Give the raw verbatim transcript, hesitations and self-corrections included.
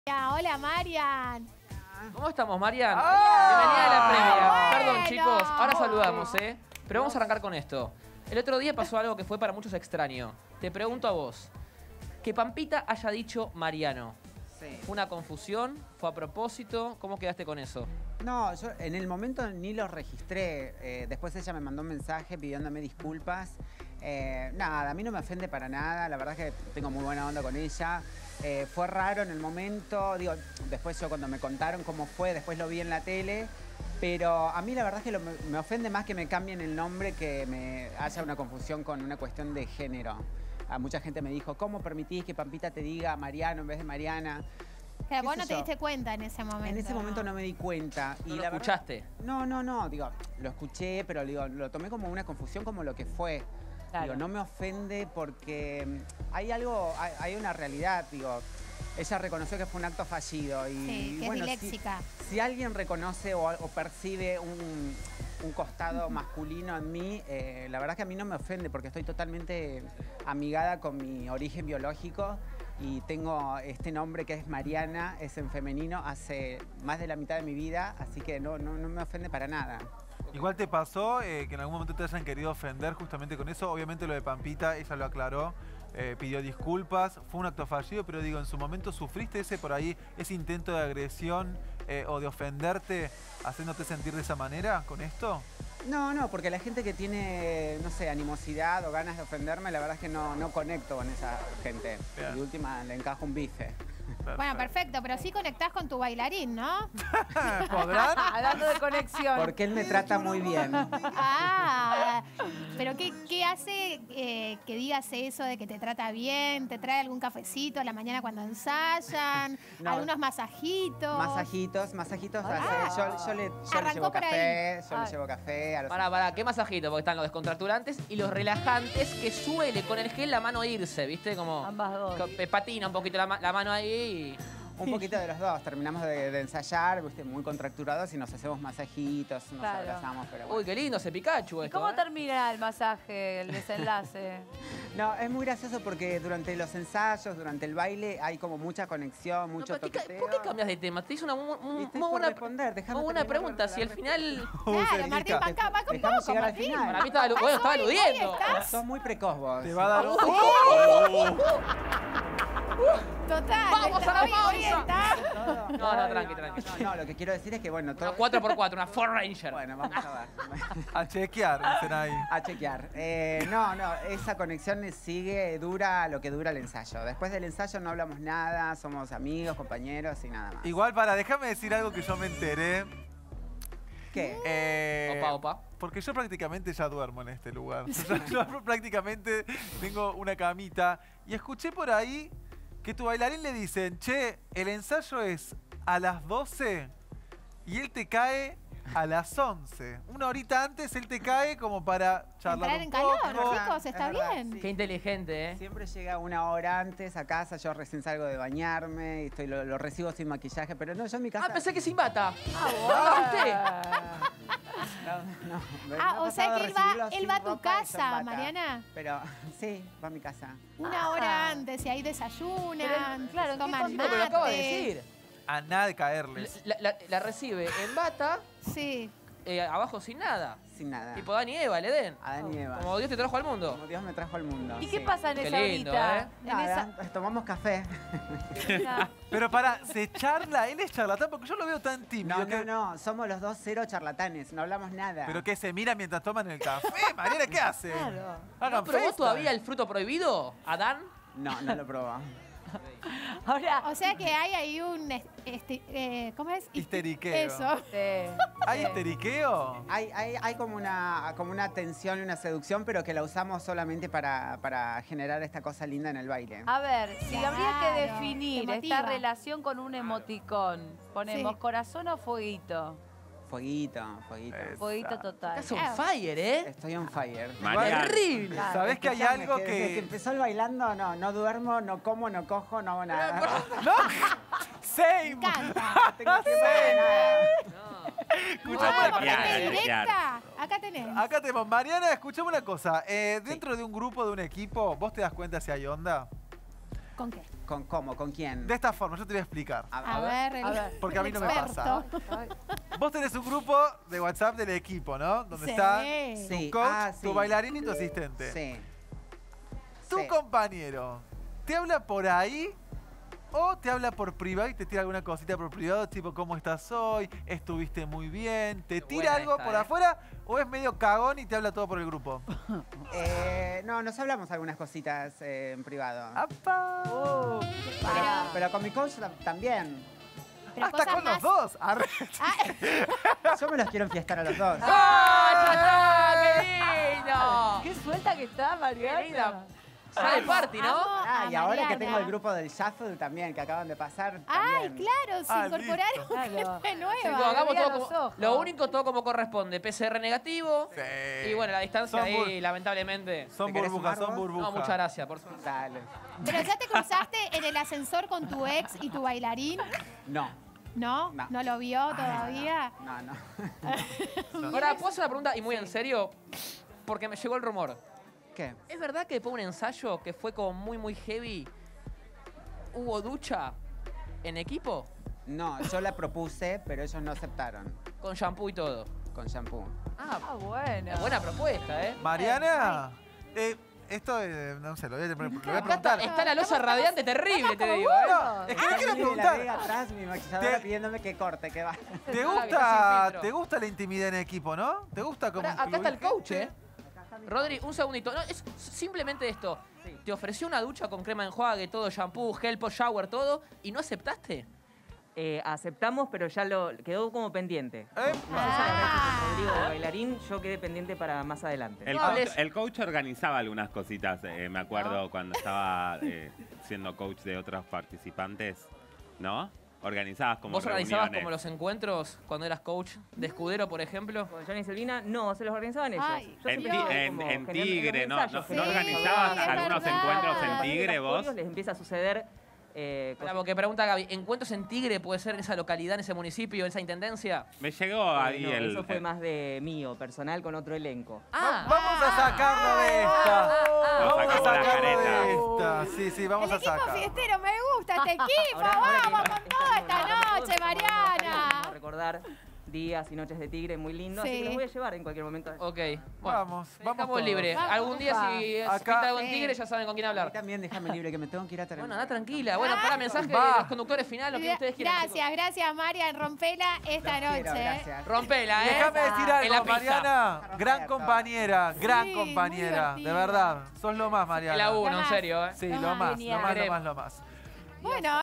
Hola, Marian. ¿Cómo estamos, Marian? ¡Ah! Bienvenida a la previa. Bueno. Perdón, chicos, ahora saludamos, ¿eh? Pero vamos a arrancar con esto. El otro día pasó algo que fue para muchos extraño. Te pregunto a vos. Que Pampita haya dicho Mariano. Sí. ¿Fue una confusión? ¿Fue a propósito? ¿Cómo quedaste con eso? No, yo en el momento ni lo registré. Eh, después ella me mandó un mensaje pidiéndome disculpas. Eh, nada, a mí no me ofende para nada. La verdad es que tengo muy buena onda con ella. Eh, fue raro en el momento. Digo, después yo cuando me contaron cómo fue, después lo vi en la tele. Pero a mí la verdad es que lo, me ofende más que me cambien el nombre que me haya una confusión con una cuestión de género. A mucha gente me dijo, ¿cómo permitís que Pampita te diga Mariano en vez de Mariana? Pero ¿Qué vos sé no te yo? diste cuenta en ese momento. En ese momento no me di cuenta. ¿No lo la verdad- escuchaste? no, no, no. Digo, lo escuché, pero digo, lo tomé como una confusión como lo que fue. Claro. Digo, no me ofende porque mm, hay algo, hay, hay una realidad, digo. Ella reconoció que fue un acto fallido y, Sí, que es bueno, si, disléxica. si alguien reconoce o, o percibe un, un costado masculino en mí, eh, la verdad que a mí no me ofende porque estoy totalmente amigada con mi origen biológico y tengo este nombre que es Mariana, es en femenino, hace más de la mitad de mi vida, así que no, no, no me ofende para nada. Igual te pasó eh, que en algún momento te hayan querido ofender justamente con eso. Obviamente lo de Pampita, ella lo aclaró, eh, pidió disculpas, fue un acto fallido, pero digo, en su momento sufriste ese por ahí, ese intento de agresión eh, o de ofenderte, haciéndote sentir de esa manera con esto. No, no, porque la gente que tiene, no sé, animosidad o ganas de ofenderme, la verdad es que no, no conecto con esa gente. Bien. Y de última le encajo un bife. Bueno, perfecto, pero sí conectás con tu bailarín, ¿no? ¿Podrán? Hablando de conexión. Porque él me trata muy bien. Ah, pero ¿qué, qué hace eh, que digas eso de que te trata bien? ¿Te trae algún cafecito a la mañana cuando ensayan? No. ¿Algunos masajitos? Masajitos, masajitos. Ah. hace- yo, yo le, yo le Arrancó llevo por café, yo Ay. le llevo café. A los... Para, para, ¿qué masajito? Porque están los descontracturantes y los relajantes que suele con el gel la mano irse, ¿viste? Como Ambas dos. que patina un poquito la, ma- la mano ahí y... Un poquito de los dos. Terminamos de, de ensayar, ¿viste? Muy contracturados y nos hacemos masajitos, nos Claro. abrazamos. Pero bueno. Uy, qué lindo ese Pikachu ¿Y esto, cómo ¿eh? termina el masaje, el desenlace? No, es muy gracioso porque durante los ensayos, durante el baile, hay como mucha conexión, No, mucho pero ¿qué ca- toqueteo. ¿Por qué cambias de tema? Te hice una, mu- mu- Y estoy muy por buena, responder, déjame muy buena terminar pregunta. la Si al respuesta. final... Claro, Martín, va acá, va con Dejame poco, llegar al Martín. final. Para mí estaba, bueno, estaba Hoy- hoy aludiendo. estás- Sos muy precoz vos. Te va a dar... Total. ¡Vamos está- a la hoy- hoy pausa! está- No, no, tranqui, tranqui. No, no, lo que quiero decir es que, bueno, Una todo... cuatro por cuatro, una Ford Ranger. Bueno, vamos a ver. A chequear, dicen ahí. A chequear. Eh, no, no, esa conexión sigue, dura lo que dura el ensayo. Después del ensayo no hablamos nada, somos amigos, compañeros y nada más. Igual, para, déjame decir algo que yo me enteré. ¿Qué? Eh, Opa, opa. Porque yo prácticamente ya duermo en este lugar. Yo, yo prácticamente tengo una camita. Y escuché por ahí que tu bailarín le dicen, che, el ensayo es a las doce y él te cae a las once. Una horita antes él te cae como para charlar Entrar un en poco. calor, verdad, chicos, es está verdad, bien. sí. Qué inteligente, ¿eh? Siempre llega una hora antes a casa, yo recién salgo de bañarme, y estoy, lo, lo recibo sin maquillaje, pero no, yo en mi casa... Ah, pensé que sin bata. Ah, No, no, me- me Ah, ha o sea pasado que él recibirlo va, él sin va a tu ropa y yo en casa, bata. Mariana. Pero sí, va a mi casa. Una Ah. hora antes y ahí desayunan, Pero, claro, ¿en qué toman No, pero lo acabo de mate. decir. A nada de caerles. La, la- la recibe en bata, Sí. eh, abajo sin nada. Sin nada. Tipo Dani y Eva, el Edén. Adán y Eva. Como Dios te trajo al mundo. Como Dios me trajo al mundo. ¿Y qué sí. pasa en Qué esa lindo, horita? ¿eh? En Nada, pues tomamos café. esa... Pero para, ¿se charla? Él es charlatán porque yo lo veo tan tímido. No, que... no, no, somos los dos cero charlatanes, no hablamos nada. Pero que se mira mientras toman el café. Mariana, ¿qué hace? Claro. Hagan ¿No probó FaceTime. todavía el fruto prohibido, Adán? No, no lo probó. Ahora... O sea que hay ahí un... est- este, eh, ¿Cómo es? Histeriqueo. Eso. Sí. ¿Hay histeriqueo? Hay, hay, hay como, una, como una tensión y una seducción, pero que la usamos solamente para, para generar esta cosa linda en el baile. A ver, si habría que Claro, definir te esta motiva. relación con un emoticón, ¿ponemos Sí. corazón o fueguito? Fueguito, fueguito. Es- Fueguito total. Estás on Ah. fire, ¿eh? Estoy on fire. Mariana. Terrible. Claro. ¿Sabés que hay Escuchame, algo desde que que... empezó el bailando, no, no duermo, no como, no cojo, no hago nada. ¡No! ¡Same! Canta. No tengo tiempo de nada. Escuchame Vamos, una gente Claro, cosa. directa. Acá tenés. Acá tenemos. Mariana, escuchame una cosa. Eh, dentro de un grupo, de un equipo, ¿vos te das cuenta si hay onda? ¿Con qué? ¿Con cómo? ¿Con quién? De esta forma, yo te voy a explicar. A ver, el, a ver. Porque a mí el no me experto. pasa. Vos tenés un grupo de WhatsApp del equipo, ¿no? Donde Sí. está Sí. tu coach, Ah, sí. tu bailarín y tu asistente. Sí. Tu Sí. compañero, ¿te habla por ahí o te habla por privado y te tira alguna cosita por privado, tipo cómo estás hoy, estuviste muy bien, te Qué tira buena algo esta, por eh. afuera o es medio cagón y te habla todo por el grupo? Eh, no, nos hablamos algunas cositas eh, en privado. ¡Apa! Oh, Pero, pero con mi coach tam- también. Pero Hasta cosas con los más- dos. Arre. Ah, Yo me los quiero enfiestar a los dos. ¡Ah, ya está! ¡Qué lindo! qué suelta que está, Mariana. Qué linda. Sale party, ¿no? amo Ah, a y ahora que Mariana. tengo el grupo del Shuffle también, que acaban de pasar. Ay, también. claro, se Ah, incorporaron listo. Claro. gente nueva. Chicos, hagamos veía todo los como, ojos. lo único, todo como corresponde. P C R negativo. Sí. Y bueno, la distancia Son ahí, bur- lamentablemente. Son ¿Te querés burbujas, sumar son vos? burbujas. No, muchas gracias, por suerte. Dale. Pero ya te cruzaste en el ascensor con tu ex y tu bailarín, No. ¿no? No. ¿No lo vio todavía? No, no. Ahora, ¿puedo hacer una pregunta y muy en serio? Porque me llegó el rumor. ¿Qué? ¿Es verdad que después de un ensayo que fue como muy, muy heavy, hubo ducha en equipo? No, yo la propuse, pero ellos no aceptaron. Con shampoo y todo. Con shampoo. Ah, Ah, bueno. buena propuesta, ¿eh? Mariana, eh, esto, eh, no sé, lo voy a, lo voy a Acá está, preguntar. está la losa radiante terrible, te digo, ¿eh? No, es que yo quiero Y la preguntar. vi atrás, mi maquilladora Te- pidiéndome que corte, que va. ¿Te Ah, que está gusta, sin filtro. ¿Te gusta la intimidad en equipo, no? ¿Te gusta cómo Ahora, acá está el incluir coach, gente? ¿eh? Rodri, un segundito. No, es simplemente esto. Te ofreció una ducha con crema enjuague, todo, shampoo, gel, post shower, todo, y no aceptaste. Eh, aceptamos, pero ya lo quedó como pendiente. ¿Eh? Ah. Rodrigo de bailarín, yo quedé pendiente para más adelante. El, No coach, hables. el coach organizaba algunas cositas, eh, me acuerdo cuando estaba eh, siendo coach de otros participantes, ¿no? Organizabas como ¿Vos organizabas reuniones. como los encuentros cuando eras coach de escudero, por ejemplo? Con Johnny y Silvina, no, se los organizaban ellos. Ay, Yo En, siempre ti- estuve en- como en generando Tigre, los ¿no? ensayos, ¿No, pero ¿no Sí, organizabas es algunos verdad. encuentros en a partir de Tigre los vos? podios les empieza a suceder eh, Para cosas- porque pregunta Gaby, ¿encuentros en Tigre puede ser en esa localidad, en ese municipio, en esa intendencia? Me llegó eh, ahí no, el... eso fue el- más de mío, personal, con otro elenco. Ah, Vamos a sacarlo de esta. Lo Vamos a sacamos la sacarlo careta. de esta. Sí, sí, vamos El a equipo sacar. fiestero, me gusta este equipo. Ahora- ahora que Vamos con todo esta estamos todos, noche, estamos en Buenos Aires, Mariana. vamos a recordar días y noches de Tigre muy lindo, así Sí. que los voy a llevar en cualquier momento. ok. Bueno, Vamos, vamos Estamos todos. libres. Vamos, Algún día ufa. si Acá- pinta algo en Sí. Tigre ya saben con quién A mí hablar. también déjame libre, que me tengo que ir a terminar. Bueno, anda tranquila. Bueno, para mensaje de Va. los conductores finales, lo que ustedes quieran. Gracias, gracias, Marian. Rompela esta Los quiero, noche. gracias. Rompela, ¿eh? Déjame decir En la algo, pista. Mariana. Gran Roberto. compañera, gran Sí, compañera. muy De divertida. verdad. Sos lo más, Mariana. La uno, Lo en más. serio, ¿eh? Sí, Lo lo más, más, lo genial. más, lo más, lo más. Bueno.